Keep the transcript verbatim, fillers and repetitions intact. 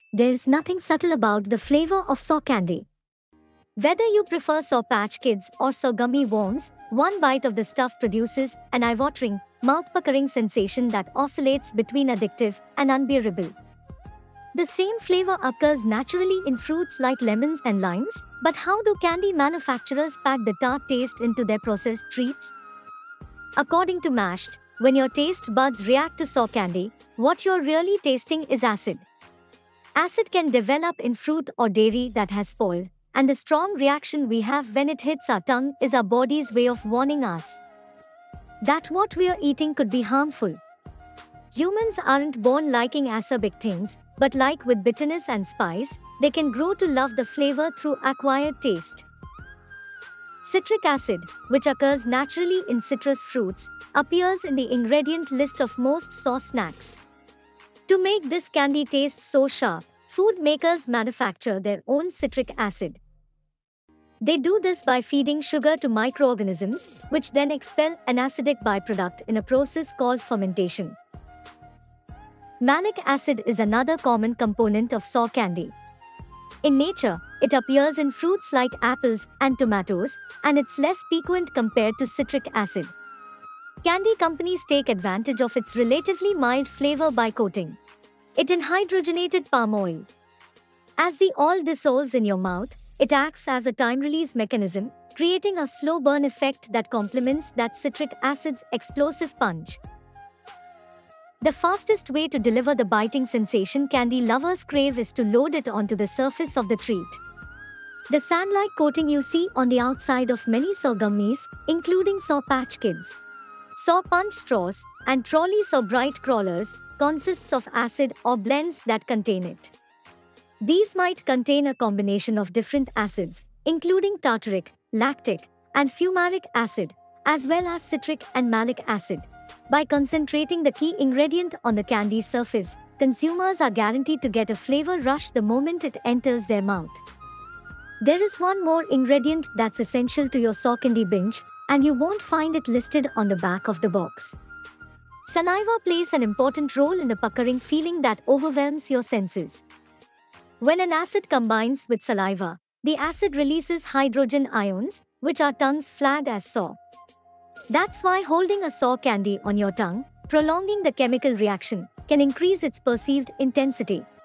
There's nothing subtle about the flavor of saw candy. Whether you prefer Saw Patch Kids or Saw gummy worms, one bite of the stuff produces an eye-watering, mouth-puckering sensation that oscillates between addictive and unbearable. The same flavor occurs naturally in fruits like lemons and limes, but how do candy manufacturers pack the tart taste into their processed treats? According to Mashed, when your taste buds react to saw candy, what you're really tasting is acid. Acid can develop in fruit or dairy that has spoiled, and the strong reaction we have when it hits our tongue is our body's way of warning us that what we are eating could be harmful. Humans aren't born liking acerbic things, but like with bitterness and spice, they can grow to love the flavor through acquired taste. Citric acid, which occurs naturally in citrus fruits, appears in the ingredient list of most sauce snacks. To make this candy taste so sharp, food makers manufacture their own citric acid. They do this by feeding sugar to microorganisms, which then expel an acidic byproduct in a process called fermentation. Malic acid is another common component of saw candy. In nature, it appears in fruits like apples and tomatoes, and it's less piquant compared to citric acid. Candy companies take advantage of its relatively mild flavor by coating it in hydrogenated palm oil. As the oil dissolves in your mouth, it acts as a time-release mechanism, creating a slow burn effect that complements that citric acid's explosive punch. The fastest way to deliver the biting sensation candy lovers crave is to load it onto the surface of the treat. The sand-like coating you see on the outside of many saw gummies, including Saw Patch Kids, Saw Punch Straws, and Trolley Saw Bright Crawlers, consists of acid or blends that contain it. These might contain a combination of different acids, including tartaric, lactic, and fumaric acid, as well as citric and malic acid. By concentrating the key ingredient on the candy's surface, consumers are guaranteed to get a flavor rush the moment it enters their mouth. There is one more ingredient that's essential to your saw candy binge, and you won't find it listed on the back of the box. Saliva plays an important role in the puckering feeling that overwhelms your senses. When an acid combines with saliva, the acid releases hydrogen ions, which our tongues flag as saw. That's why holding a saw candy on your tongue, prolonging the chemical reaction, can increase its perceived intensity.